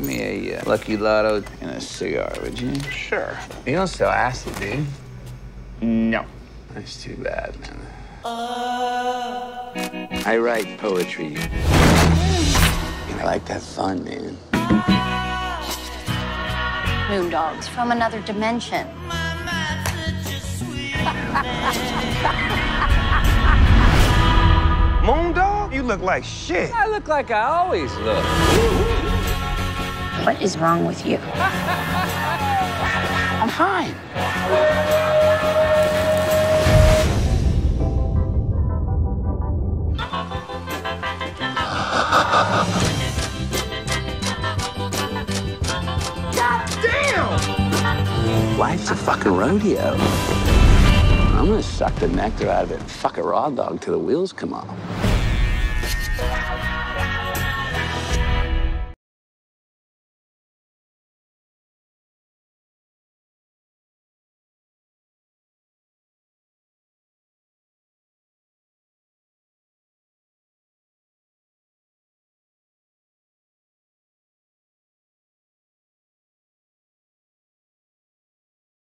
Give me a Lucky Lotto and a cigar, would you? Sure. You don't sell acid, do you? No. That's too bad, man. I write poetry. And I like to have fun, man. Moondogs from another dimension. Moondog? You look like shit. I look like I always look. What is wrong with you? I'm fine. Life's a fucking rodeo. I'm gonna suck the nectar out of it and fuck a raw dog till the wheels come off.